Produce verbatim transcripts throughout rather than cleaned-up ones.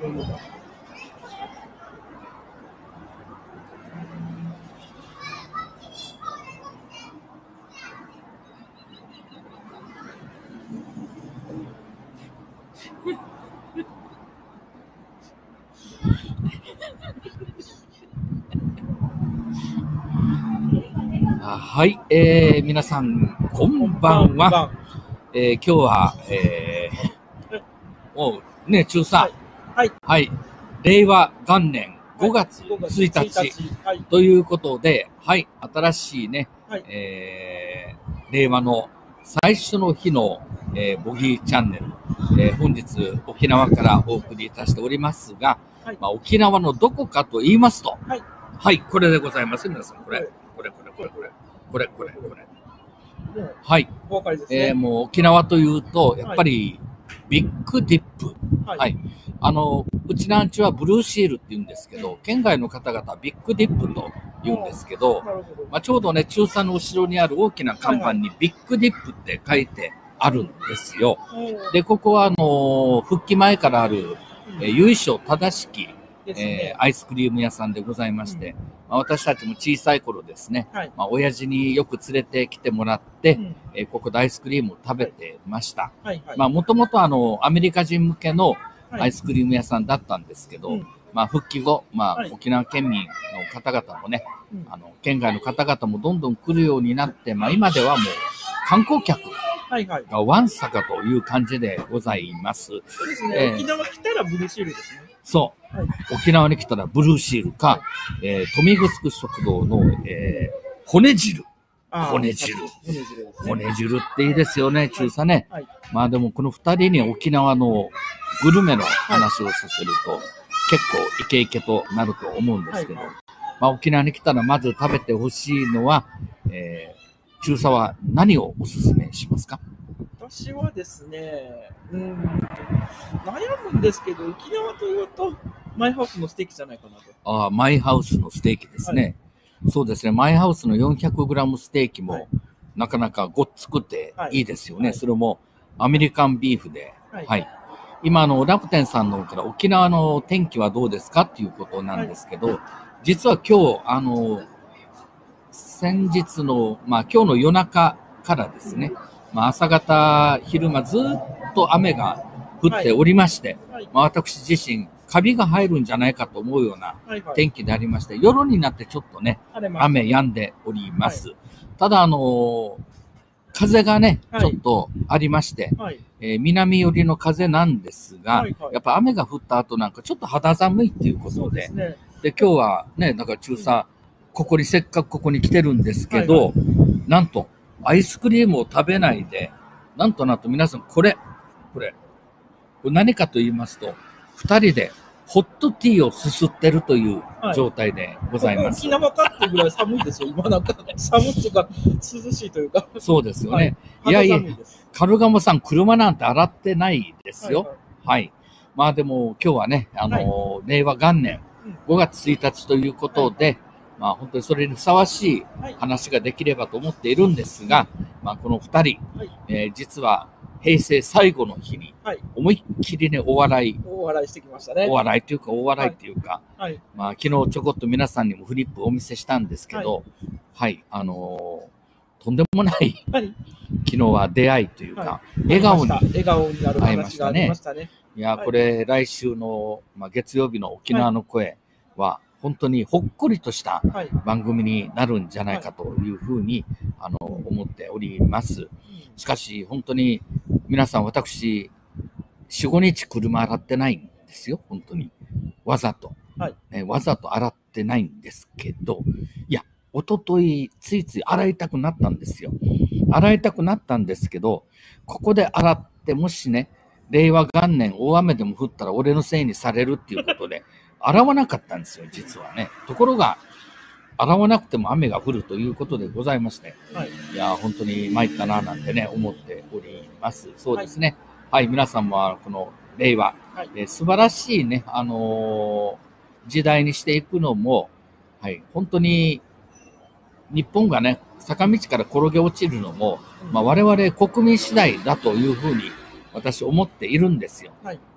はい、えー、皆さん、こんばんは。えー、今日は、えー、もうね、中さん、はい、はい、令和元年ごがつついたちということで、はい、新しいね、はい、えー、令和の最初の日の、えー、ボギーチャンネル、えー、本日沖縄からお送りいたしておりますが、はい、まあ、沖縄のどこかと言いますと、はい、はい、これでございます。皆さん、これ、これ、これ、これ、これ。これこれこれはい、えー、もう沖縄というとやっぱりビッグディップ、はい、はい、あのうちなんちはブルーシールって言うんですけど、県外の方々はビッグディップと言うんですけど、まあ、ちょうどね中さんの後ろにある大きな看板にビッグディップって書いてあるんですよ。でここはあの復帰前からある、えー、由緒正しきえー、アイスクリーム屋さんでございまして、うん、まあ、私たちも小さい頃ですね、はい、まあ、親父によく連れてきてもらって、うん、えー、ここでアイスクリームを食べてました。もともとあのアメリカ人向けのアイスクリーム屋さんだったんですけど、はい、まあ、復帰後、まあ、沖縄県民の方々もね、うん、あの県外の方々もどんどん来るようになって、まあ、今ではもう観光客がわんさかという感じでございます。 そうですね、えー、沖縄来たらブルーシールですね。 そう、はい、沖縄に来たらブルーシールか、はい、えー、豊見城食堂の、えー、骨汁。骨汁。骨汁っていいですよね、中佐ね。はいはい、まあでもこの二人に沖縄のグルメの話をさせると、はい、結構イケイケとなると思うんですけど、はいはい、まあ沖縄に来たらまず食べてほしいのは、えー、中佐は何をおすすめしますか？ 私はですね、うーん悩むんですけど、沖縄というとマイハウスのステーキじゃないかなと。 ああ、マイハウスのステーキですね。はい、そうですね。マイハウスの よんひゃくグラム ステーキも、はい、なかなかごっつくていいですよね。はい、それもアメリカンビーフで。はい。はい、今の楽天さんの方から沖縄の天気はどうですかっていうことなんですけど、はい、実は今日、あの、先日の、まあ今日の夜中からですね、まあ、朝方、昼間ずっと雨が降っておりまして、はいはい、まあ、私自身、カビが入るんじゃないかと思うような天気でありまして、はいはい、夜になってちょっとね、雨止んでおります。はい、ただ、あのー、風がね、ちょっとありまして、はい、えー、南寄りの風なんですが、はいはい、やっぱ雨が降った後なんかちょっと肌寒いっていうことで、で、ね、で今日はね、なんか中佐、うん、ここにせっかくここに来てるんですけど、はいはい、なんと、アイスクリームを食べないで、なんとなんと皆さん、これ、これ、これ何かと言いますと、二人でホットティーをすすってるという状態でございます。 はい、沖縄かっていうぐらい寒いですよ。今なんか寒いっていうか、涼しいというか。 そうですよね。はい、いやいや、カルガモさん、車なんて洗ってないですよ。はい、はいはい、まあでも、今日はね、あの、はい、令和元年ごがつついたちということで、はいまあ本当にそれにふさわしい話ができればと思っているんですが、まあこの二人、はいえー、実は平成最後の日に思いっきりね、お笑い、 お笑いしてきましたね。 お笑いというか、お笑いというか、はいはい、まあ昨日ちょこっと皆さんにもフリップお見せしたんですけど、はい、はい、あのー、とんでもない、はい、昨日は出会いというか、はい、笑顔に会いましたね。いや、これ来週の、まあ、月曜日の沖縄の声は、本当にほっこりとした番組になるんじゃないかというふうに、あの思っております。しかし本当に皆さん私よん、ごにち車洗ってないんですよ。本当にわざと、はいね、わざと洗ってないんですけど、いや一昨日ついつい洗いたくなったんですよ。洗いたくなったんですけど、ここで洗ってもしね令和元年大雨でも降ったら俺のせいにされるっていうことで洗わなかったんですよ、実はね。ところが、洗わなくても雨が降るということでございまして、はい、いや、本当に参ったな、なんてね、思っております。そうですね。はい、はい、皆さんもこの令和、はいえー、素晴らしいね、あのー、時代にしていくのも、はい、本当に、日本がね、坂道から転げ落ちるのも、まあ、我々国民次第だというふうに私思っているんですよ。はい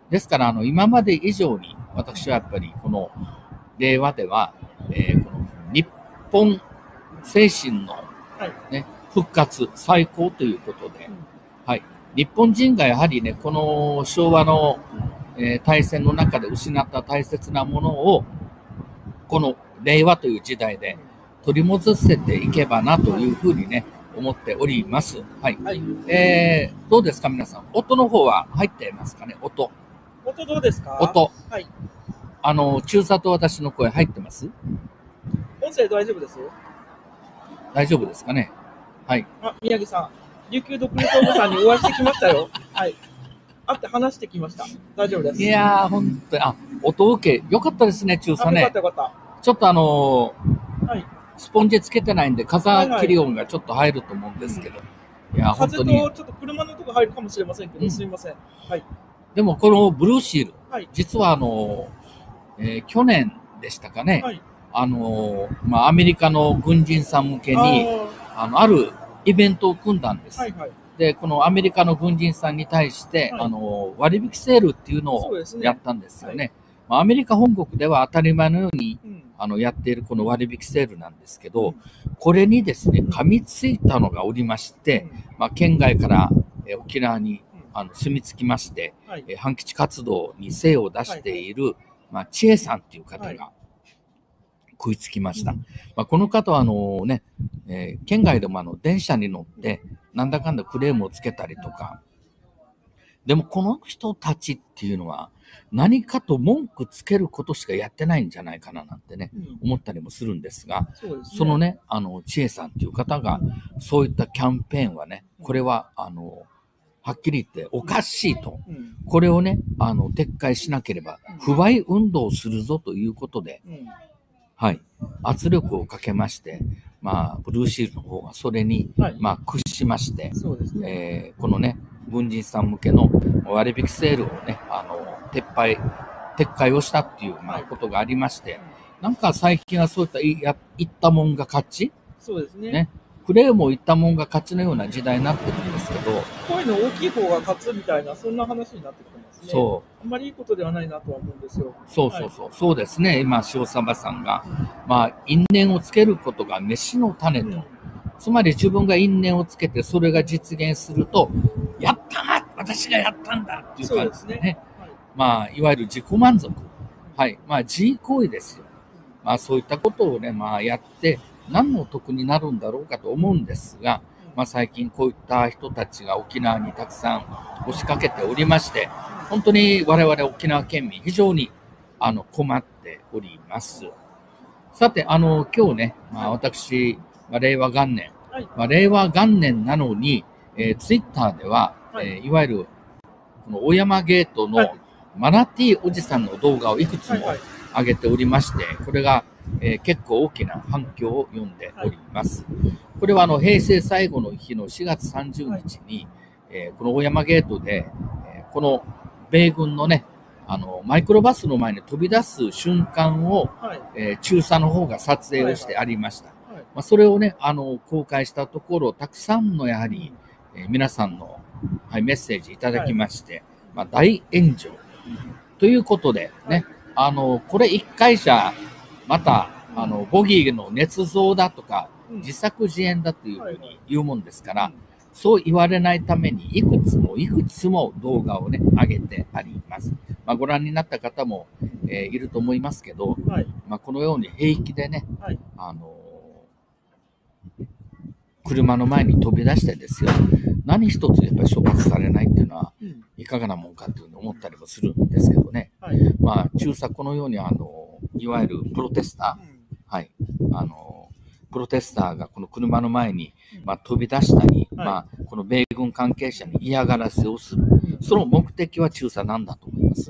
ですから、あの、今まで以上に、私はやっぱり、この、令和では、えー、この日本精神の、ね、復活、再興ということで、はい。日本人がやはりね、この昭和の、えー、大戦の中で失った大切なものを、この令和という時代で取り戻せていけばなというふうにね、思っております。はい。はい、えー、どうですか皆さん。音の方は入っていますかね音。 音どうですか音。 はい。 あの、中佐と私の声入ってます？ 音声大丈夫ですよ。 大丈夫ですかね。はい。 あ、宮城さん。琉球独立総部さんにお会いしてきましたよ。はい。会って話してきました。大丈夫です。 いやー、ほんとに、あ、音受け、よかったですね、中佐ね。 よかったよかった。 ちょっとあのー、 はい。 スポンジつけてないんで、風切り音がちょっと入ると思うんですけど。はいはい、いや、本当に。 風とちょっと車のとこ入るかもしれませんけど、うん、すみません。はい。 でも、このブルーシール、 はい、 実はあのー、えー、去年でしたかね。 はい、 あのー、まあ、アメリカの軍人さん向けに、あ, あの、あるイベントを組んだんです。はいはい、で、このアメリカの軍人さんに対して、はい、あの、割引セールっていうのをやったんですよね。まあ、アメリカ本国では当たり前のように、うん、あの、やっているこの割引セールなんですけど、うん、これにですね、噛みついたのがおりまして、うん、まあ、県外からえ沖縄にあの住み着きまして、はい、え反基地活動に精を出している、はい、まあ、千恵さんっていう方が食いつきました。はい、まあ、この方は、あのね、えー、県外でもあの電車に乗って、なんだかんだクレームをつけたりとか、でもこの人たちっていうのは何かと文句つけることしかやってないんじゃないかななんてね、うん、思ったりもするんですが、そ, うですね、そのね、あの、千恵さんっていう方が、そういったキャンペーンはね、これは、あの、はっきり言っておかしいと、うん、これをね、あの、撤回しなければ、不買運動をするぞということで、うん、はい、圧力をかけまして、まあ、ブルーシールの方がそれに、はい、まあ、屈しまして、そうですね、えー、このね、軍人さん向けの割引セールをね、あの、撤廃、撤回をしたっていう、まあ、ことがありまして、なんか最近はそういったいや言ったもんが勝ち、 そうですね。 ね、クレームを言ったもんが勝ちのような時代になってるんですけど、 声の大きい方が勝つみたいな、そんな話になってきてますね。そう。あんまりいいことではないなとは思うんですよ。 そうそうそう。はい、そうですね。今、塩サバさんが、うん、まあ、因縁をつけることが飯の種と。うん、つまり自分が因縁をつけて、それが実現すると、やったー私がやったんだっていう感じですね。ですね、はい、まあ、いわゆる自己満足。はい。まあ、自慰行為ですよ。まあ、そういったことをね、まあ、やって、何の得になるんだろうかと思うんですが、まあ、最近こういった人たちが沖縄にたくさん押しかけておりまして、本当に我々沖縄県民非常にあの困っております。さて、あの、今日ね、まあ、私、まあ、令和元年、まあ、令和元年なのに、えー、ツイッターでは、えー、いわゆるこの大山ゲートのマナティーおじさんの動画をいくつも上げておりまして、これが、えー、結構大きな反響を呼んでおります。これはあの平成最後の日のしがつさんじゅうにちに、えー、この大山ゲートで、えー、この米軍のね、あのマイクロバスの前に飛び出す瞬間を、はい、えー、中佐の方が撮影をしてありました。はいはい、まあ、それをね、あの公開したところ、たくさんのやはり、えー、皆さんの、はい、メッセージいただきまして、はい、まあ、大炎上ということでね、はい、あのこれ一回じゃまたあのボギーの捏造だとか、自作自演だというふうに言うもんですから、そう言われないためにいくつもいくつも動画をね上げてあります。まあ、ご覧になった方も、えー、いると思いますけど、はい、まあ、このように平気でね、はい、あのー、車の前に飛び出してですよ、何一つやっぱり処罰されないっていうのは、いかがなもんかっていうのを思ったりもするんですけどね。はい、まあ、中佐このようにあのいわゆるプロテスター、はい、あのプロテスターがこの車の前に、まあ、飛び出したり、はい、まあ、この米軍関係者に嫌がらせをする、その目的は中佐なんだと思います。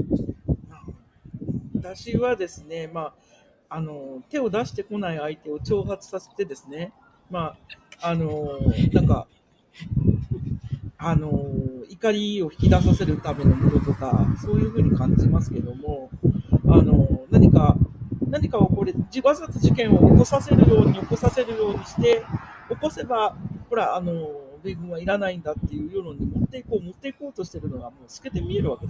私はですね、まあ、あの手を出してこない相手を挑発させてですね、まあ、あのなんかあの怒りを引き出させるためのものとか、そういうふうに感じますけども、あの何か何かをこれわざと事件を起こさせるように起こさせるようにして起こせば、ほらあの米軍はいらないんだっていう世論に持っていこう持っていこうとしてるのがもう透けて見えるわけですよね。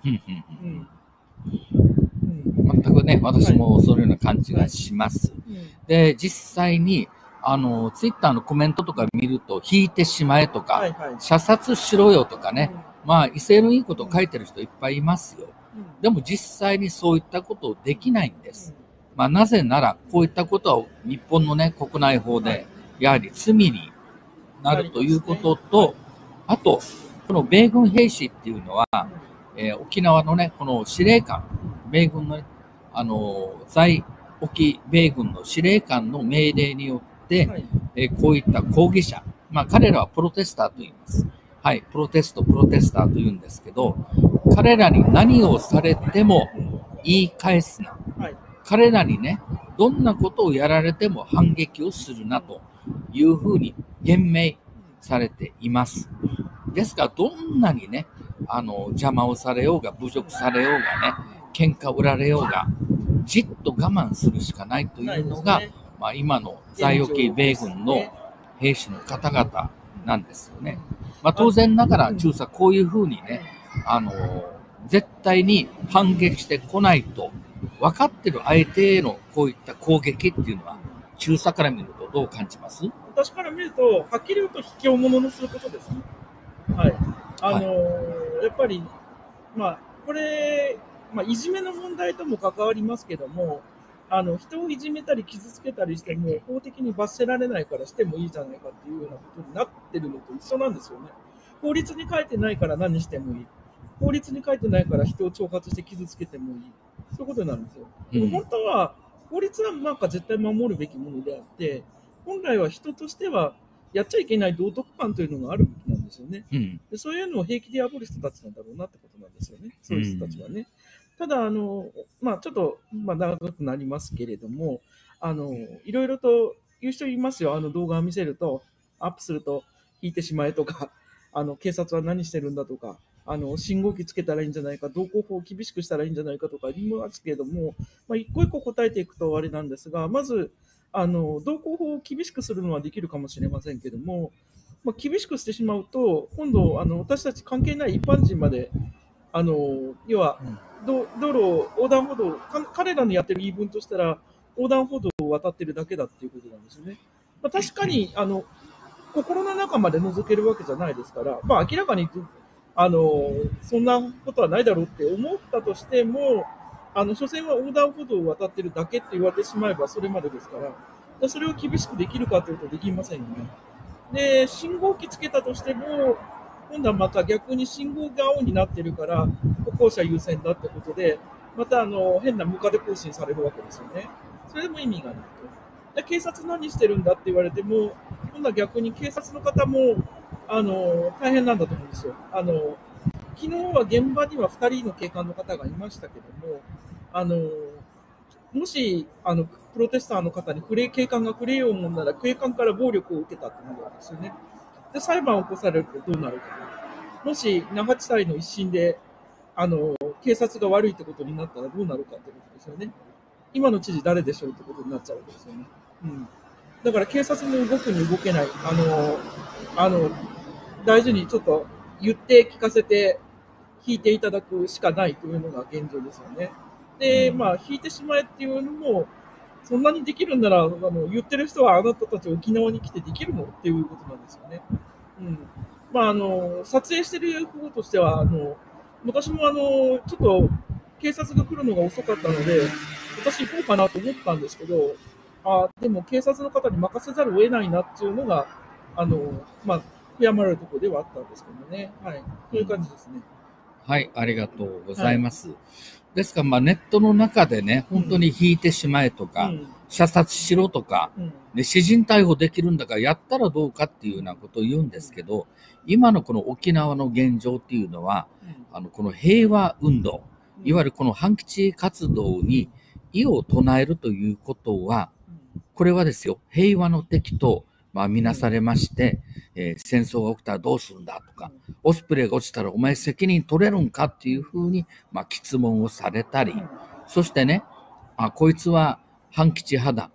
うんうんうん、全くね、私もそういうような感じがします。はいはい、で、実際に、あの、ツイッターのコメントとか見ると、引いてしまえとか、はいはい、射殺しろよとかね、うん、まあ、威勢のいいことを書いてる人いっぱいいますよ。うん、でも実際にそういったことをできないんです。うん、まあ、なぜなら、こういったことは日本のね、国内法で、やはり罪になるということと、はい、あと、この米軍兵士っていうのは、えー、沖縄のね、この司令官、米軍のね、あのー、在沖米軍の司令官の命令によって、はい、えー、こういった抗議者、まあ彼らはプロテスターと言います。はい、プロテスト、プロテスターと言うんですけど、彼らに何をされても言い返すな。はい、彼らにね、どんなことをやられても反撃をするなというふうに言命されています。ですから、どんなにね、あの、邪魔をされようが、侮辱されようがね、喧嘩売られようが、じっと我慢するしかないというのが、ね、まあ今の在沖米軍の兵士の方々なんですよね。まあ当然ながら、中佐こういうふうにね、あの、絶対に反撃してこないと、分かってる相手へのこういった攻撃っていうのは、中佐から見るとどう感じます？ 私から見ると、はっきり言うと、卑怯者のすることですね。はい。あのーはい、やっぱり、まあ、これ、まあ、いじめの問題とも関わりますけども、あの、人をいじめたり傷つけたりしても、法的に罰せられないからしてもいいじゃないかっていうようなことになってるのと一緒なんですよね。法律に書いてないから何してもいい。法律に書いてないから人を挑発して傷つけてもいい。そういうことなんですよ。でも本当は、法律はなんか絶対守るべきものであって、本来は人としては、やっちゃいけない道徳観というのがあるべきなんですよね、うん、で。そういうのを平気で破る人たちなんだろうなってことなんですよね。そういう人たちはね。うん、ただ、あの、まあ、ちょっと、まあ、長くなりますけれども、あの、いろいろと言う人いますよ。あの動画を見せると、アップすると引いてしまえとか、あの、警察は何してるんだとか、あの、信号機つけたらいいんじゃないか、道交法を厳しくしたらいいんじゃないかとか言いますけれども、まあ、一個一個答えていくとあれなんですが、まず、あの道交法を厳しくするのはできるかもしれませんけども、まあ、厳しくしてしまうと、今度、あの私たち関係ない一般人まで、あの要は、道路、横断歩道、彼らのやってる言い分としたら、横断歩道を渡ってるだけだっていうことなんですよね。まあ、確かにあの心の中まで覗けるわけじゃないですから、まあ、明らかにあのそんなことはないだろうって思ったとしても、あの所詮は横断歩道を渡ってるだけって言われてしまえばそれまでですから、でそれを厳しくできるかというとできませんよね。で、信号機つけたとしても、今度はまた逆に信号が青になってるから、歩行者優先だってことで、またあの変なムカデ更新されるわけですよね。それでも意味がないと。で、警察何してるんだって言われても、今度は逆に警察の方もあの大変なんだと思うんですよ。あの昨日は現場にはふたりの警官の方がいましたけども、あのもしあのプロテスターの方にクレ警官がクレヨンを持んなら警官から暴力を受けたってなるわけですよね。で裁判を起こされるとどうなるかな。もし那覇地裁の一審であの警察が悪いってことになったらどうなるかってことですよね。今の知事誰でしょうってことになっちゃうわけですよね。うん、だから警察も動くに動けない、あのあの大事にちょっと言って聞かせて引いていただくしかないというのが現状ですよね。で、まあ、引いてしまえっていうのも、そんなにできるんなら、あの言ってる人はあなたたち沖縄に来てできるのっていうことなんですよね。うん。まあ、あの、撮影してる方としては、あの、私もあの、ちょっと警察が来るのが遅かったので、私行こうかなと思ったんですけど、あでも警察の方に任せざるを得ないなっていうのが、あの、まあ、悔やまれるところではあったんですけどね。はい。そういう感じですね。 はい、ありがとうございます。はい、ですから、まあ、ネットの中でね、本当に引いてしまえとか、うん、射殺しろとか、うん、で、私人逮捕できるんだからやったらどうかっていうようなことを言うんですけど、うん、今のこの沖縄の現状っていうのは、うん、あの、この平和運動、いわゆるこの反基地活動に異を唱えるということは、これはですよ、平和の敵と、まあ、見なされまして、えー、戦争が起きたらどうするんだとか、オスプレイが落ちたらお前責任取れるんかっていうふうに、まあ、質問をされたり、そしてね、あ、こいつは反基地派だ、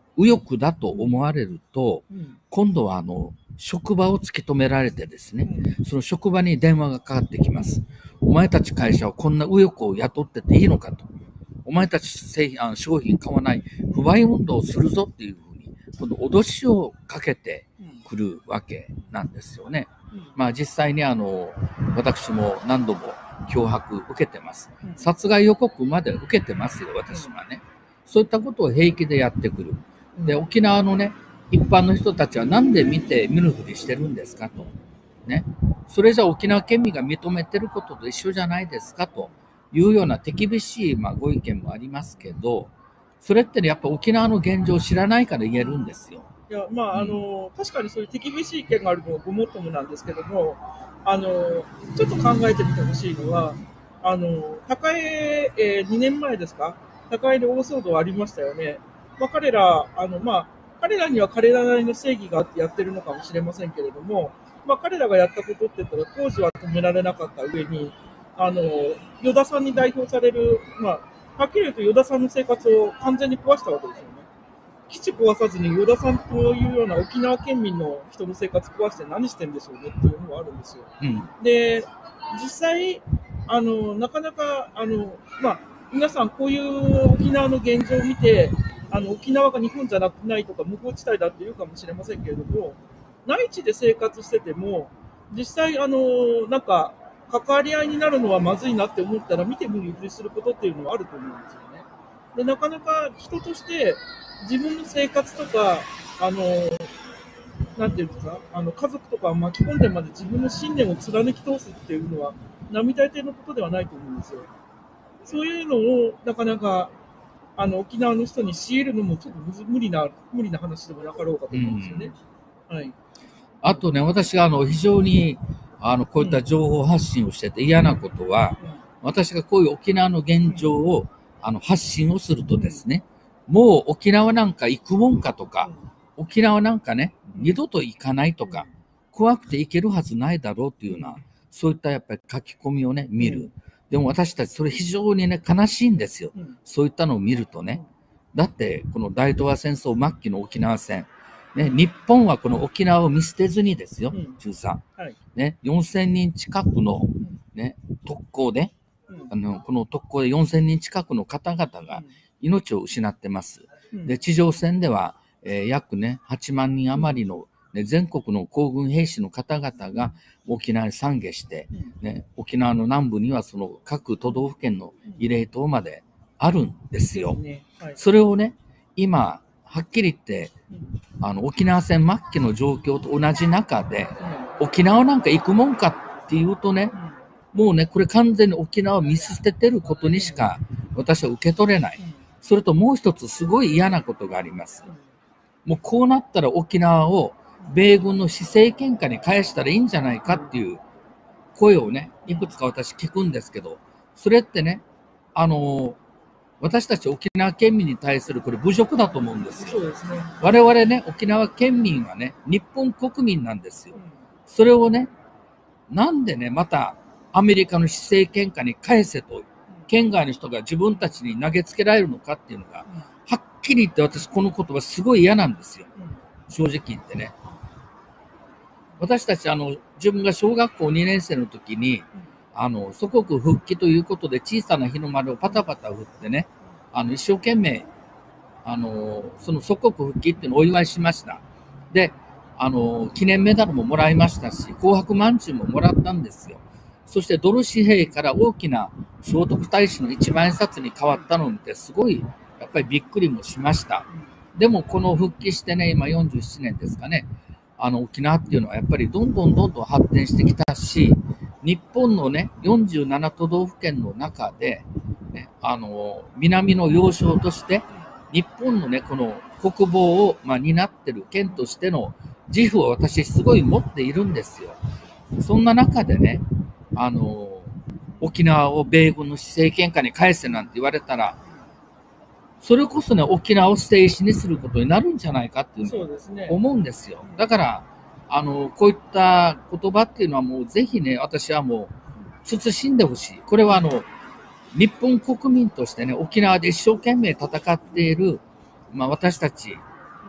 右翼だと思われると、 うん、 今度はあの、職場を突き止められてですね、その職場に電話がかかってきます。お前たち会社はこんな右翼を雇ってていいのかと。お前たち製品、あ商品買わない不買運動をするぞっていうふうに、この脅しをかけてくるわけなんですよね。まあ実際にあの、私も何度も脅迫受けてます。殺害予告まで受けてますよ、私はね。そういったことを平気でやってくる。で、沖縄のね、一般の人たちはなんで見て見ぬふりしてるんですかと。ね。それじゃ沖縄県民が認めてることと一緒じゃないですかというような手厳しい、まあ、ご意見もありますけど、それってね、やっぱ沖縄の現状を知らないから言えるんですよ。 いや、まあ、あの、確かにそういう手厳しい意見があるのはごもっともなんですけども、あの、ちょっと考えてみてほしいのは、あの、高江、えー、にねんまえですか、高江で大騒動ありましたよね。まあ、彼ら、あの、まあ、彼らには彼らなりの正義があってやってるのかもしれませんけれども、まあ、彼らがやったことって言ったら、当時は止められなかった上に、あの、与田さんに代表される、まあ、はっきり言うと与田さんの生活を完全に壊したわけですよね。基地壊さずに与田さんというような沖縄県民の人の生活壊して何してんでしょうねっていうのがあるんですよ。 うん、 で、実際、あの、なかなか、あの、まあ、皆さんこういう沖縄の現状を見て、あの、沖縄が日本じゃなくないとか無法地帯だって言うかもしれませんけれども、内地で生活してても、実際、あの、なんか、関わり合いになるのはまずいなって思ったら見て見ぬふりすることっていうのはあると思うんですよね。で、なかなか人として自分の生活とか、あの、なんていうんですか、あの家族とかを巻き込んでまで自分の信念を貫き通すっていうのは、並大抵のことではないと思うんですよ。そういうのをなかなかあの沖縄の人に強いるのもちょっと無理な無理な話でもなかろうかと思うんですよね。うん、はい。 あとね、私があの非常にあのこういった情報発信をしてて嫌なことは、うん、私がこういう沖縄の現状をあの発信をするとですね、もう沖縄なんか行くもんかとか、沖縄なんかね、二度と行かないとか、怖くて行けるはずないだろうっていうような、そういったやっぱり書き込みをね、見る。でも私たちそれ非常にね、悲しいんですよ。そういったのを見るとね。だって、この大東亜戦争末期の沖縄戦、ね、日本はこの沖縄を見捨てずにですよ、中さん。ね、よんせんにん近くの、ね、特攻で、あの、この特攻でよんせんにん近くの方々が命を失ってます。で、地上戦では、えー、約ね、はちまんにん余りの、ね、全国の皇軍兵士の方々が沖縄に参下して、ね、沖縄の南部にはその各都道府県の慰霊塔まであるんですよ。それをね、今、はっきり言って、あの、沖縄戦末期の状況と同じ中で、沖縄なんか行くもんかっていうとね、もうね、これ完全に沖縄を見捨ててることにしか私は受け取れない。それともう一つすごい嫌なことがあります。もうこうなったら沖縄を米軍の施政権下に返したらいいんじゃないかっていう声をね、いくつか私聞くんですけど、それってね、あの、私たち沖縄県民に対するこれ侮辱だと思うんですよ。そうですね。我々ね、沖縄県民はね、日本国民なんですよ。それをね、なんでね、またアメリカの施政権下に返せと、県外の人が自分たちに投げつけられるのかっていうのが、はっきり言って私この言葉すごい嫌なんですよ。正直言ってね。私たちあの、自分が小学校にねん生の時に、あの、祖国復帰ということで小さな日の丸をパタパタ振ってね、あの、一生懸命、あの、その祖国復帰っていうのをお祝いしました。で、あの、記念メダルももらいましたし、紅白まんじゅうももらったんですよ。そしてドル紙幣から大きな聖徳太子の一万円札に変わったのを見て、すごい、やっぱりびっくりもしました。でも、この復帰してね、今よんじゅうななねんですかね、あの、沖縄っていうのはやっぱりどんどんどんどん発展してきたし、日本のね、よんじゅうなな都道府県の中で、ね、あの、南の要衝として、日本のね、この国防を、まあ、担ってる県としての自負を私すごい持っているんですよ。そんな中でね、あの、沖縄を米軍の施政権下に返せなんて言われたら、それこそね、沖縄を捨て石にすることになるんじゃないかっていうのを思うんですよ。だから、あの、こういった言葉っていうのはもうぜひね、私はもう、慎んでほしい。これはあの、日本国民としてね、沖縄で一生懸命戦っている、まあ私たち、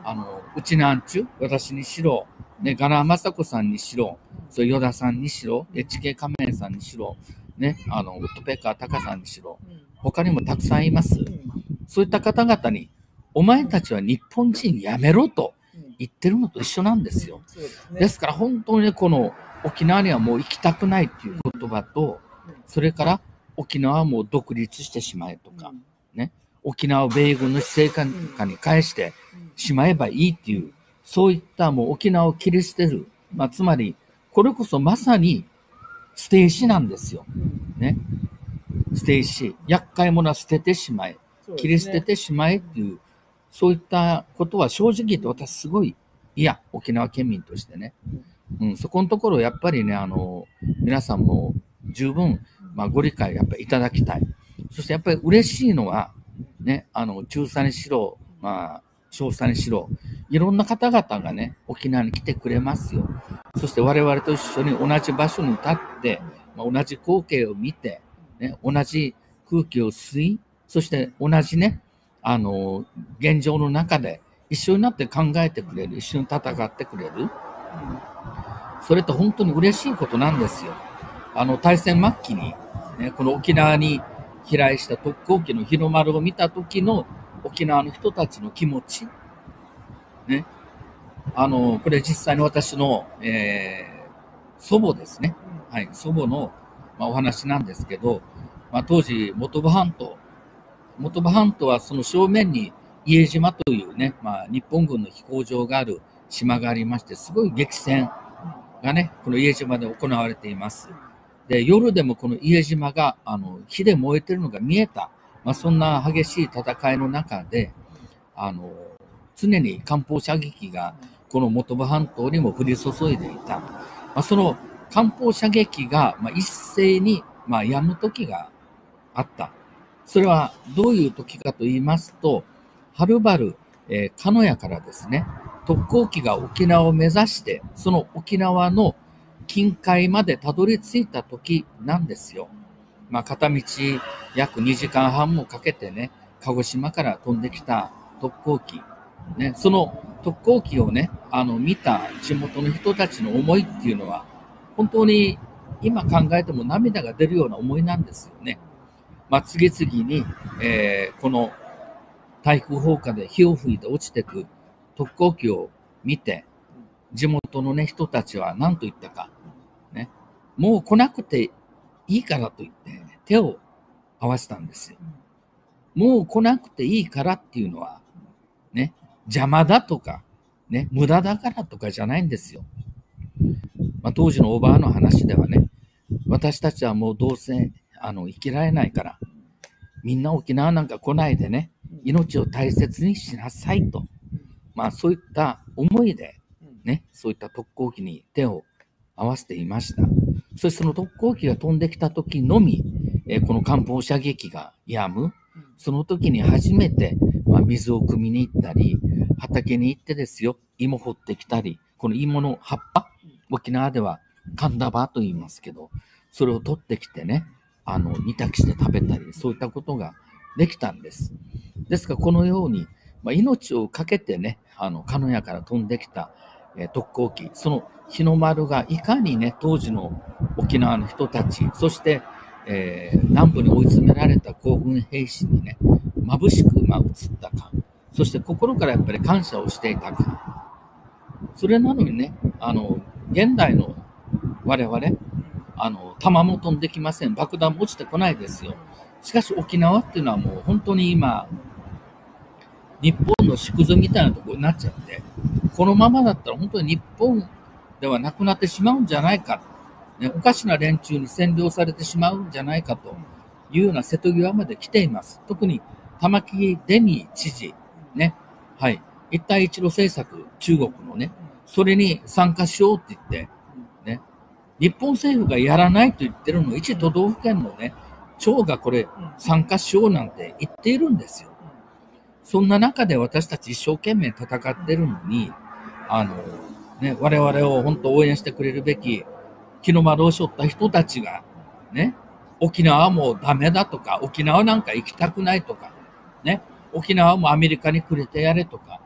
あの、うちなんちゅう、私にしろ、ね、ガラマサコさんにしろ、そう、ヨダさんにしろ、エイチケー 仮面さんにしろ、ね、あの、ウッドペッカータカさんにしろ、他にもたくさんいます。そういった方々に、お前たちは日本人やめろと言ってるのと一緒なんですよ。ですから本当にね、この沖縄にはもう行きたくないっていう言葉と、それから沖縄はもう独立してしまえとか、ね、沖縄を米軍の施政下に返してしまえばいいっていう、そういったもう沖縄を切り捨てる。まあ、つまり、これこそまさに捨て石なんですよ。ね。捨て石。厄介者は捨ててしまえ。切り捨ててしまえっていう、そういったことは正直言って私すごい嫌。沖縄県民としてね。うん、そこのところやっぱりね、あの、皆さんも十分、まあ、ご理解やっぱりいただきたい。そしてやっぱり嬉しいのは、ね、あの、中佐にしろ、まあ、小佐にしろ、いろんな方々がね、沖縄に来てくれますよ。そして我々と一緒に同じ場所に立って、まあ、同じ光景を見て、ね、同じ空気を吸い、そして同じね、あの、現状の中で一緒になって考えてくれる、一緒に戦ってくれる。それって本当に嬉しいことなんですよ。あの、大戦末期に、ね、この沖縄に飛来した特攻機の日の丸を見た時の沖縄の人たちの気持ち。ね。あの、これ実際に私の、えー、祖母ですね。はい、祖母の、まあ、お話なんですけど、まあ、当時、本部半島。本部半島はその正面に伊江島というね、まあ、日本軍の飛行場がある島がありまして、すごい激戦がね、この伊江島で行われています。で、夜でもこの伊江島が、あの、火で燃えてるのが見えた。まあ、そんな激しい戦いの中で、あの、常に艦砲射撃がこの本部半島にも降り注いでいた。まあ、その艦砲射撃が、まあ、一斉に、まあ、止む時があった。それはどういう時かと言いますと、はるばる、えー、鹿屋からですね、特攻機が沖縄を目指して、その沖縄の近海までたどり着いた時なんですよ。まあ、片道約にじかんはんもかけてね、鹿児島から飛んできた特攻機。ね、その特攻機をね、あの、見た地元の人たちの思いっていうのは、本当に今考えても涙が出るような思いなんですよね。まあ、次々に、えー、この台風放火で火を吹いて落ちてく特攻機を見て、地元のね、人たちは何と言ったか、ね、もう来なくていいからと言って、手を合わせたんですよ。もう来なくていいからっていうのは、ね、邪魔だとか、ね、無駄だからとかじゃないんですよ。まあ、当時のおばあの話ではね、私たちはもうどうせあの生きられないから、みんな沖縄なんか来ないでね、命を大切にしなさいと。まあそういった思いで、ね、そういった特攻機に手を合わせていました。そしてその特攻機が飛んできた時のみ、えー、この艦砲射撃が止む。その時に初めて、まあ、水を汲みに行ったり、畑に行ってですよ、芋掘ってきたり、この芋の葉っぱ、沖縄では神田葉と言いますけど、それを取ってきてね、あの、煮炊きして食べたり、そういったことができたんです。ですから、このように、まあ、命を懸けてね、あの、鹿屋から飛んできた、えー、特攻機、その日の丸がいかにね、当時の沖縄の人たち、そして、えー、南部に追い詰められた皇軍兵士にね、眩しく、まあ、映ったか、そして心からやっぱり感謝をしていたか。それなのにね、あの、現代の我々、あの、弾も飛んできません。爆弾も落ちてこないですよ。しかし沖縄っていうのはもう本当に今、日本の縮図みたいなところになっちゃって、このままだったら本当に日本ではなくなってしまうんじゃないか。ね、おかしな連中に占領されてしまうんじゃないかというような瀬戸際まで来ています。特に玉城デニー知事、ね、はい、一帯一路政策、中国のね、それに参加しようって言って、ね、日本政府がやらないと言ってるのを一都道府県のね、長がこれ参加しようなんて言っているんですよ。そんな中で私たち一生懸命戦ってるのに、あの、ね、我々を本当応援してくれるべき日の丸を背負った人たちが、ね、沖縄はもうダメだとか、沖縄なんか行きたくないとか、ね、沖縄もアメリカにくれてやれとか、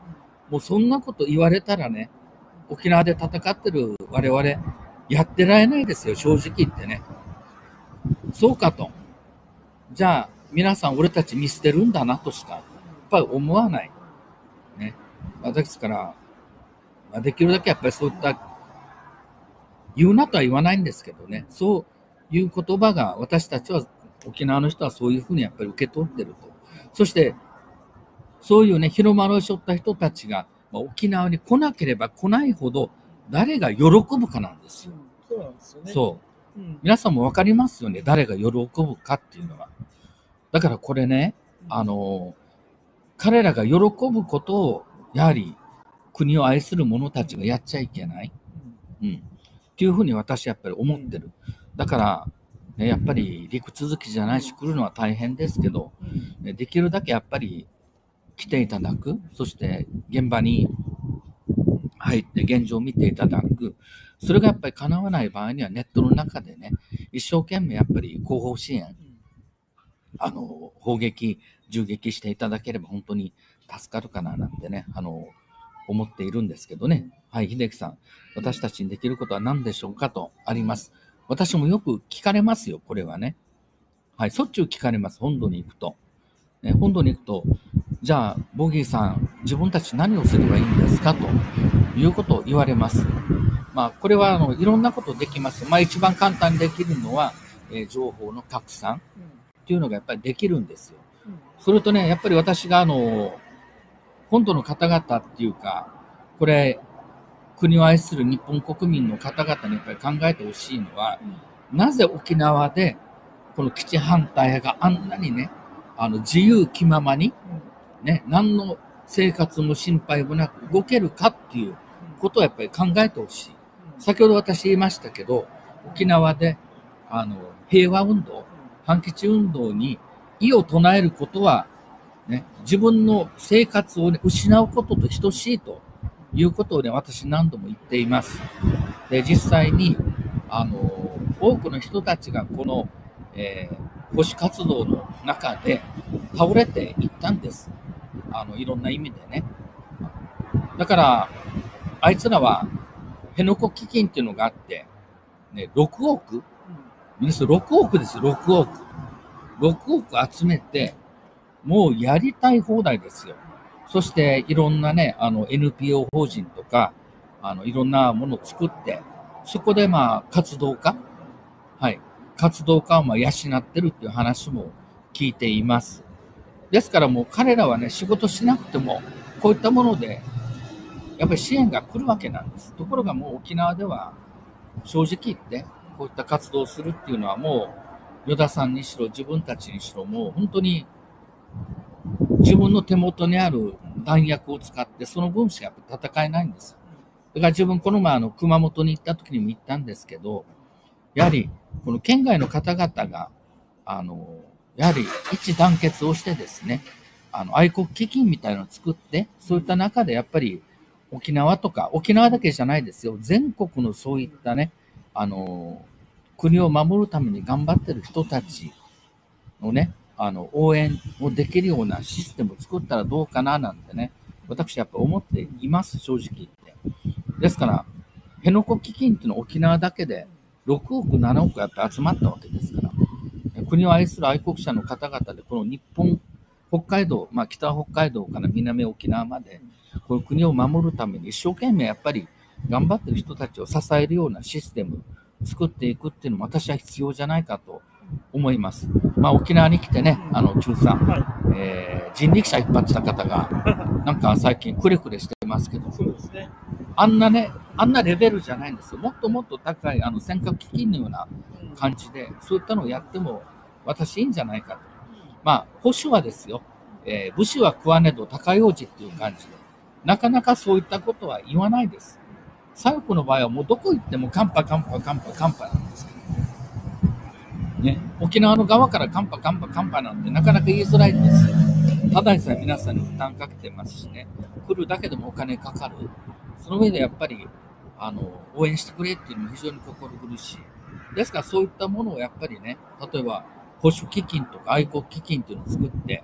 もうそんなこと言われたらね、沖縄で戦ってる我々、やってられないですよ、正直言ってね。そうかと。じゃあ、皆さん俺たち見捨てるんだなとしか、やっぱり思わない。ね。ですから、まあ、できるだけやっぱりそういった、言うなとは言わないんですけどね、そういう言葉が私たちは、沖縄の人はそういうふうにやっぱり受け取ってると。そして、そういうね、日の丸を背負った人たちが、まあ、沖縄に来なければ来ないほど、誰が喜ぶかなんですよ。 うん、そうなんですよね。 そう。 うん、 皆さんもわかりますよね、誰が喜ぶかっていうのは。だからこれね、あの、彼らが喜ぶことを、やはり国を愛する者たちがやっちゃいけない。うん。っていうふうに私はやっぱり思ってる。だから、ね、やっぱり陸続きじゃないし、来るのは大変ですけど、できるだけやっぱり来ていただく、そして現場に入って現状を見ていただく、それがやっぱり叶わない場合にはネットの中でね、一生懸命やっぱり後方支援、あの、砲撃、銃撃していただければ本当に助かるかななんてね、あの、思っているんですけどね。はい、秀樹さん、私たちにできることは何でしょうかとあります。私もよく聞かれますよ、これはね。はい、しょっちゅう聞かれます、本土に行くと。ね、本土に行くと、じゃあ、ボギーさん、自分たち何をすればいいんですかということを言われます。まあ、これはあのいろんなことできます。まあ、一番簡単にできるのは、えー、情報の拡散っていうのがやっぱりできるんですよ。それとね、やっぱり私があの、本土の方々っていうか、これ、国を愛する日本国民の方々にやっぱり考えてほしいのは、なぜ沖縄でこの基地反対があんなにね、あの自由気ままに、ね、何の生活も心配もなく動けるかっていうことをやっぱり考えてほしい。先ほど私言いましたけど、沖縄であの平和運動、反基地運動に異を唱えることは、ね、自分の生活を、ね、失うことと等しいということをね、私何度も言っています。で、実際に、あの、多くの人たちがこの、えー、保守活動の中で倒れていったんです。あの、いろんな意味でね。だから、あいつらは、辺野古基金っていうのがあって、ね、ろくおく、皆さんろくおくです、ろくおく。ろくおく集めて、もうやりたい放題ですよ。そして、いろんなね、あの、エヌピーオー 法人とか、あの、いろんなものを作って、そこでまあ、活動家、はい、活動家をまあ養ってるっていう話も聞いています。ですからもう彼らはね、仕事しなくても、こういったもので、やっぱり支援が来るわけなんです。ところがもう沖縄では、正直言って、こういった活動をするっていうのはもう、与田さんにしろ、自分たちにしろ、もう本当に、自分の手元にある弾薬を使って、その分しかやっぱ戦えないんです。だから自分、この前、あの、熊本に行った時にも言ったんですけど、やはり、この県外の方々が、あの、やはり一致団結をしてですね、あの、愛国基金みたいなのを作って、そういった中でやっぱり、沖縄とか、沖縄だけじゃないですよ、全国のそういったね、あの、国を守るために頑張ってる人たちのね、あの、応援をできるようなシステムを作ったらどうかななんてね、私やっぱ思っています、正直言って。ですから、辺野古基金っていうのは沖縄だけでろくおく、ななおくやって集まったわけですから、国を愛する愛国者の方々で、この日本、北海道、まあ北北海道から南沖縄まで、この国を守るために一生懸命やっぱり頑張ってる人たちを支えるようなシステムを作っていくっていうのも私は必要じゃないかと思います。まあ沖縄に来てね、あの中さん、はい、えー、人力車引っ張ってた方が、なんか最近くれくれしてますけど、そうですね、あんなね、あんなレベルじゃないんですよ。もっともっと高い、あの尖閣基金のような感じで、そういったのをやっても私いいんじゃないかと。まあ、保守はですよ、えー、武士は食わねど高用事っていう感じで、なかなかそういったことは言わないです。左翼の場合はもうどこ行ってもカンパカンパカンパカンパなんですけどね。沖縄の側からカンパカンパカンパなんてなかなか言いづらいんですよ。ただでさえ皆さんに負担かけてますしね、来るだけでもお金かかる。その上でやっぱり、あの、応援してくれっていうのも非常に心苦しい。ですからそういったものをやっぱりね、例えば保守基金とか愛国基金っていうのを作って、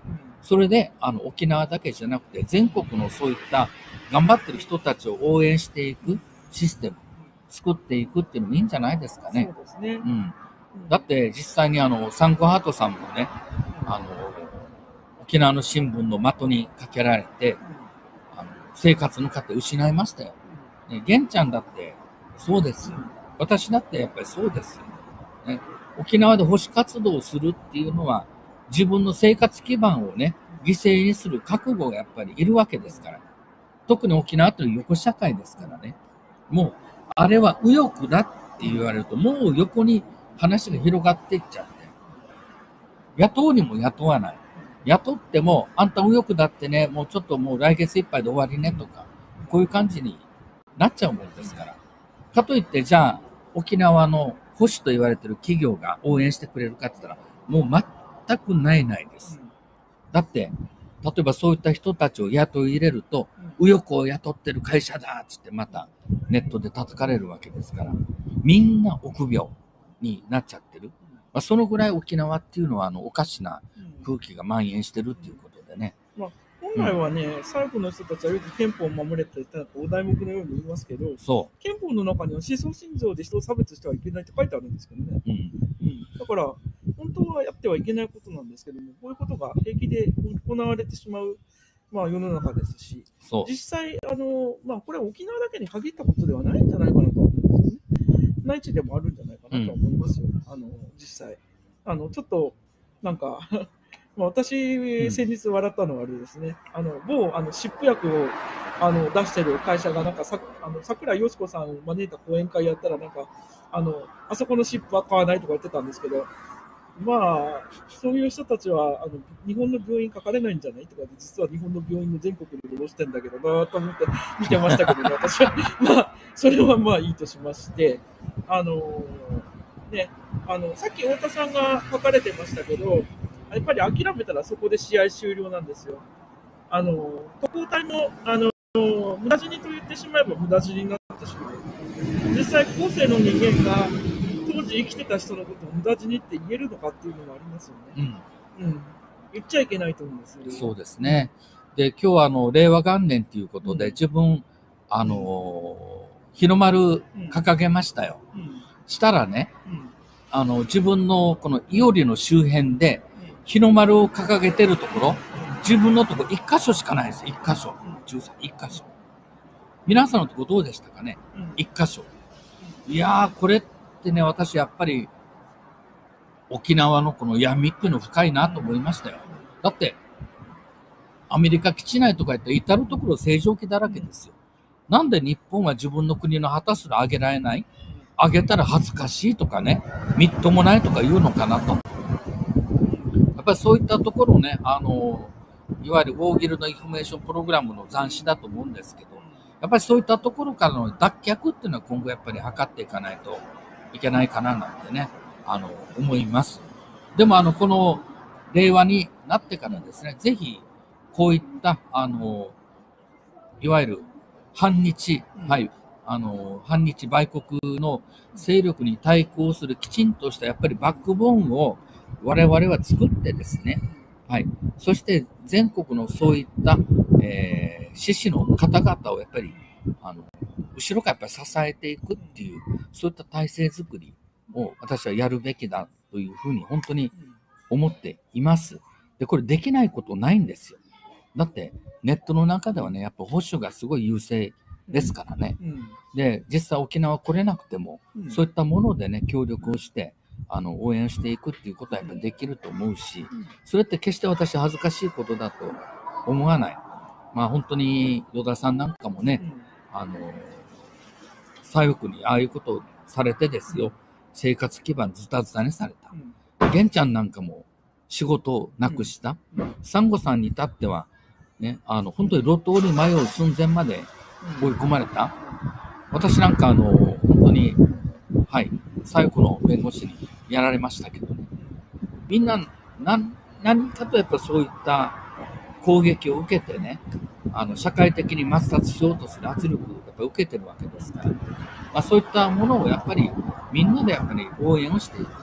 それで、あの、沖縄だけじゃなくて、全国のそういった頑張ってる人たちを応援していくシステム、作っていくっていうのもいいんじゃないですかね。 そうですね。 うん。だって、実際にあの、サンコハートさんもね、あの、沖縄の新聞の的にかけられて、あの生活の糧失いましたよ。ね、玄ちゃんだってそうですよ。私だってやっぱりそうですよ。ね、沖縄で保守活動をするっていうのは、自分の生活基盤をね、犠牲にする覚悟がやっぱりいるわけですから。特に沖縄という横社会ですからね。もう、あれは右翼だって言われると、もう横に話が広がっていっちゃって。雇うにも雇わない。雇っても、あんた右翼だってね、もうちょっともう来月いっぱいで終わりねとか、こういう感じになっちゃうもんですから。かといって、じゃあ、沖縄の保守と言われてる企業が応援してくれるかって言ったら、もう全くないないです。だって、例えばそういった人たちを雇い入れると、右翼を雇ってる会社だっつってまたネットで叩かれるわけですから、みんな臆病になっちゃってる。まあ、そのぐらい沖縄っていうのはあのおかしな空気が蔓延してるっていうことでね。 まあ、本来はね、うん、最後の人たちはよく憲法を守れって言ったらお題目のように言いますけど、そう憲法の中には思想信条で人を差別してはいけないって書いてあるんですけどね。うんうん、だから、本当はやってはいけないことなんですけども、こういうことが平気で行われてしまう、まあ、世の中ですし、実際、あのまあ、これは沖縄だけに限ったことではないんじゃないかなと思うんですよね。内地でもあるんじゃないかなと思いますよ、うん、あの実際。あのちょっとなんかまあ私、先日笑ったのはあれですね、あの某あの湿布薬をあの出してる会社がなんかさあの桜井よし子さんを招いた講演会やったらなんかあのあそこの湿布は買わないとか言ってたんですけど、まあそういう人たちはあの日本の病院かかれないんじゃないとかで、実は日本の病院の全国で卸してんだけどなと思って見てましたけど、ね、私はまあそれはまあいいとしまして、あのねあのさっき太田さんが書かれてましたけど。やっぱり諦めたらそこで試合終了なんですよ。あの特攻隊もあの無駄死にと言ってしまえば無駄死にになってしまう。実際後世の人間が当時生きてた人のことを無駄死にって言えるのかっていうのもありますよね。うん、うん、言っちゃいけないと思うんですよ。 そうですね。で今日はあの令和元年ということで、うん、自分あの、うん、日の丸掲げましたよ。うんうん、したらね、うん、あの自分のこの伊織の周辺で日の丸を掲げてるところ、自分のところ一箇所しかないです。一箇所。じゅうさん、一箇所。皆さんのところどうでしたかね、うん、一箇所。いやー、これってね、私やっぱり沖縄のこの闇っていうの深いなと思いましたよ。だって、アメリカ基地内とか言って至るところ正常期だらけですよ。なんで日本は自分の国の旗すら上げられない？上げたら恥ずかしいとかね、みっともないとか言うのかなと。やっぱりそういったところをね、あの、いわゆるウォーギルのインフォメーションプログラムの斬新だと思うんですけど、やっぱりそういったところからの脱却っていうのは今後やっぱり図っていかないといけないかななんてね、あの、思います。でもあの、この令和になってからですね、ぜひこういった、あの、いわゆる反日、はい、あの、反日売国の勢力に対抗するきちんとしたやっぱりバックボーンを我々は作ってですね、はい。そして全国のそういった、えー、志士の方々をやっぱり、あの、後ろからやっぱり支えていくっていう、そういった体制づくりを私はやるべきだというふうに本当に思っています。で、これできないことないんですよ。だってネットの中ではね、やっぱ保守がすごい優勢ですからね。で、実際沖縄来れなくても、そういったものでね、協力をして、あの応援していくっていうことはやっぱりできると思うし、それって決して私恥ずかしいことだと思わない。まあ本当に与田さんなんかもね、あの左翼にああいうことをされてですよ、生活基盤ズタズタにされた。玄ちゃんなんかも仕事をなくした。サンゴさんに至ってはね、あの本当に路頭に迷う寸前まで追い込まれた。私なんかあの本当にはい左翼の弁護士にやられましたけど、みんな何何かとやっぱそういった攻撃を受けてね、あの社会的に抹殺しようとする圧力をやっぱ受けてるわけですから、まあ、そういったものをやっぱりみんなでやっぱり応援をしていく。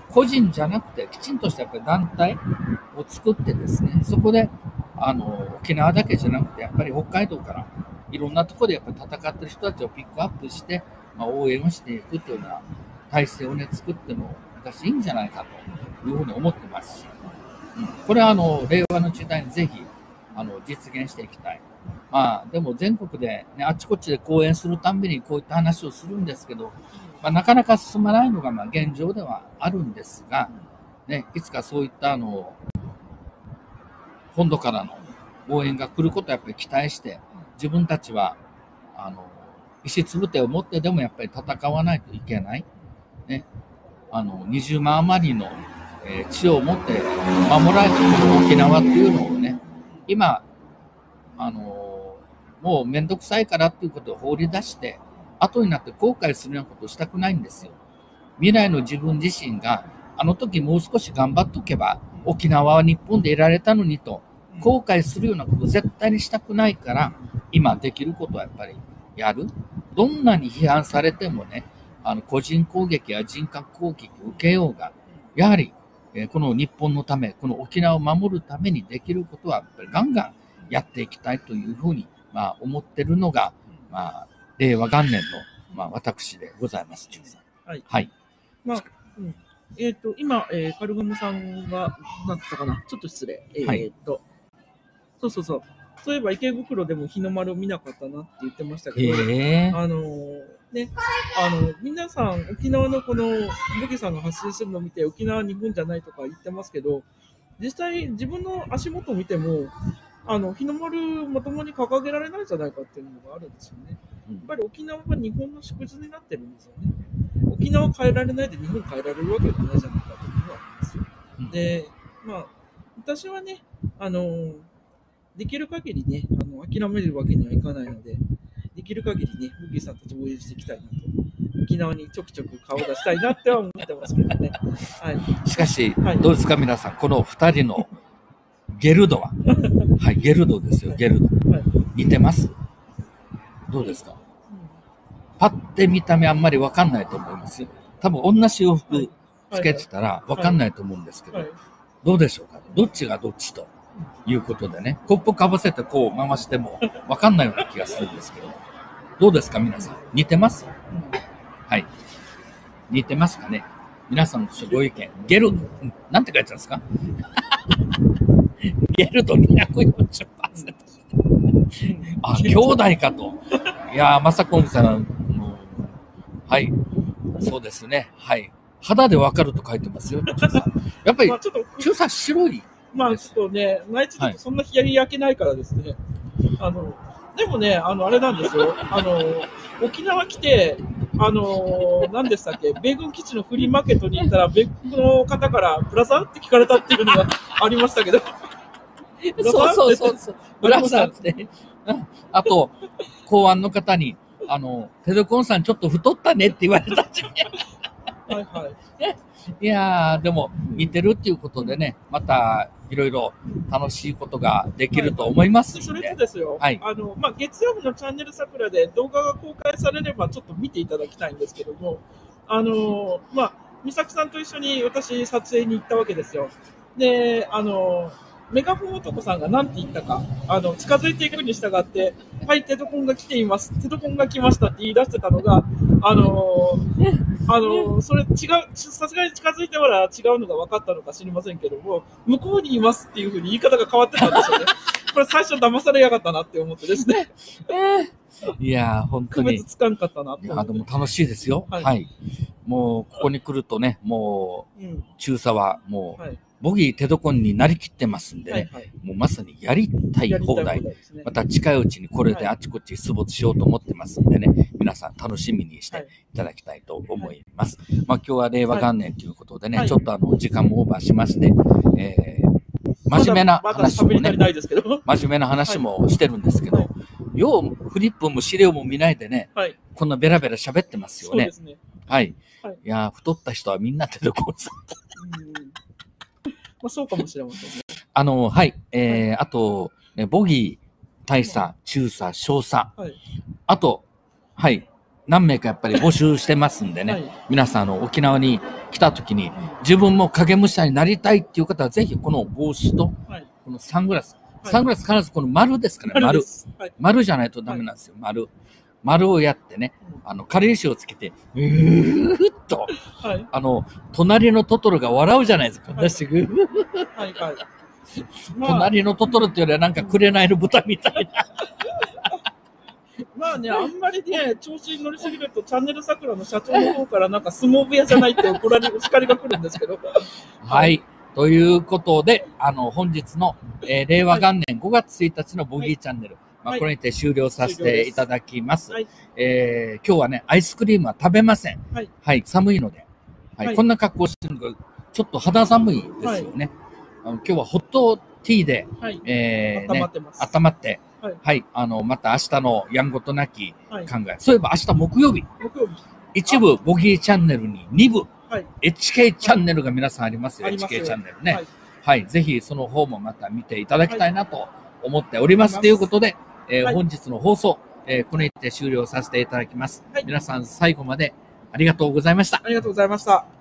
個人じゃなくて、きちんとしたやっぱり団体を作ってですね、そこで、あの、沖縄だけじゃなくて、やっぱり北海道からいろんなところでやっぱり戦ってる人たちをピックアップして、まあ、応援をしていくというような体制をね、作っても、私いいんじゃないかというふうに思ってますし、うん、これはあの、令和の時代にぜひ、あの、実現していきたい。まあ、でも全国で、ね、あちこちで講演するたんびにこういった話をするんですけど、まあ、なかなか進まないのがまあ現状ではあるんですが、ね、いつかそういったあの本土からの応援が来ることをやっぱり期待して、自分たちはあの石つぶてを持ってでもやっぱり戦わないといけない、ね、あのにじゅうまん余りの、えー、地を持って守られている沖縄っていうのをね、今あのもうめんどくさいからっていうことを放り出して、後になって後悔するようなことをしたくないんですよ。未来の自分自身が、あの時もう少し頑張っとけば、沖縄は日本でいられたのにと、後悔するようなことを絶対にしたくないから、今できることはやっぱりやる。どんなに批判されてもね、あの個人攻撃や人格攻撃を受けようが、やはり、えー、この日本のため、この沖縄を守るためにできることは、やっぱりガンガンやっていきたいというふうに、まあ、思ってるのが、まあ、令和元年の、まあ、私でございます、中さん。 はい。 はい。 まあ、うん、えっ、ー、と、今、えー、カルガモさんが、なんつったかな、ちょっと失礼。えっ、ー、と、はい、そうそうそう。そういえば池袋でも日の丸を見なかったなって言ってましたけど、あのー、ね、あの、皆さん、沖縄のこの、ブギさんが発信するのを見て、沖縄は日本じゃないとか言ってますけど、実際自分の足元を見ても、あの日の丸まともに掲げられないんじゃないかっていうのがあるんですよね。やっぱり沖縄は日本の縮図になってるんですよね。沖縄変えられないで日本変えられるわけがないじゃないかというのがありますよ。で、まあ、私はね、あの、できる限りね、あの諦めるわけにはいかないので、できる限りね、ブギさんたち応援していきたいなと。沖縄にちょくちょく顔を出したいなっては思ってますけどね。 はい、しかし、はい、どうですか皆さん、このふたりのゲルドは、はい、ゲルドですよ、ゲルド。はい、似てます？どうですか？パッて見た目あんまりわかんないと思いますよ。多分同じ洋服つけてたらわかんないと思うんですけど、どうでしょうか？どっちがどっちということでね、コップかぶせてこう回してもわかんないような気がするんですけど、どうですか皆さん？似てます？はい。似てますかね？皆さんのご意見。ゲルド、なんて書いてあるんですか？ゲルドにひゃくよんじゅっパーセント。あ、兄弟かと。いやー、まさこんさん、はい。そうですね。はい。肌でわかると書いてますよ。やっぱり、中さん白い。 まあちょっとね、内地だとそんな日焼けないからですね。はい、あの、でもね、あの、あれなんですよ。あの、沖縄来て、あのー、何でしたっけ、米軍基地のフリーマーケットに行ったら、米軍の方からブラザーって聞かれたっていうのがありましたけど。 そうそうそうそう。ブラザーって。あと、公安の方に、あの、テレコンさんちょっと太ったねって言われたんじゃね。 はいはい。 いやー、でも似てるっていうことでね、またいろいろ楽しいことができると思いますので、 はい、それとですよ、はい、あの、まあ、月曜日のチャンネル桜で動画が公開されればちょっと見ていただきたいんですけども、あの、まあ、美咲さんと一緒に私撮影に行ったわけですよ。で、あの、メガホン男さんが何て言ったか、あの、近づいていくに従って、はい、テトコンが来ています。テトコンが来ましたって言い出してたのが、あのー、あのー、それ違う、さすがに近づいてから違うのが分かったのか知りませんけども、向こうにいますっていう風に言い方が変わってたんですよね。これ最初騙されやがったなって思ってですね。 いやー、本当に。 区別つかんかったなって。 いや、でも楽しいですよ。はい。はい、もう、ここに来るとね、もう、うん、中佐はもう、はい、ボギーテドコンになりきってますんでね、はいはい、もうまさにやりたい放題、ね、また近いうちにこれであちこち出没しようと思ってますんでね、はい、皆さん楽しみにしていただきたいと思います。はい、まあ今日は令和元年ということでね、はい、ちょっとあの時間もオーバーしまして、えー、真面目な話もね、真面目な話もしてるんですけど、はい、ようフリップも資料も見ないでね、はい、こんなベラベラ喋ってますよね。そうですね。はい。はい、いや太った人はみんなテドコンさん。 まあ、そうかもしれませんね。 あの、はい。えー、はい、あと、ボギー、大佐、中佐、小佐。はい、あと、はい。 何名かやっぱり募集してますんでね、 はい、 皆さんあの沖縄に来た時に自分も影武者になりたいっていう方はぜひこの帽子とこのサングラス、はい、サングラス必ずこの丸ですからね、丸、はい、丸じゃないとダメなんですよ、丸。丸をやってね、あの、軽石をつけて、うーっと、はい、あの、隣のトトロが笑うじゃないですか。私、はい、はいはい。隣のトトロっていうよりはなんか紅の豚みたいな。 まあね、あんまりね、調子に乗りすぎると、チャンネル桜の社長の方からなんか相撲部屋じゃないって怒られる、お叱りが来るんですけど。 はい。ということで、あの、本日の、えー、令和元年ごがつついたちのボギーチャンネル、はい、まあ、これにて終了させていただきます。はい、えー、今日はね、アイスクリームは食べません。はい。はい、寒いので。はい。はい、こんな格好してるのが、ちょっと肌寒いですよね。はい、あの今日はホットティーで、はい、えー、ね、温まってます。温まって、はい、はい。あの、また明日のやんごとなき考え。はい、そういえば明日木曜日。木曜日。一部ボギーチャンネルに二部。はい、エイチケー チャンネルが皆さんありますよ。はい、エイチケー チャンネルね。はい、はい。ぜひその方もまた見ていただきたいなと思っております。と、はい、いうことで、えーはい、本日の放送、えー、これにて終了させていただきます。はい、皆さん最後までありがとうございました。 ありがとうございました。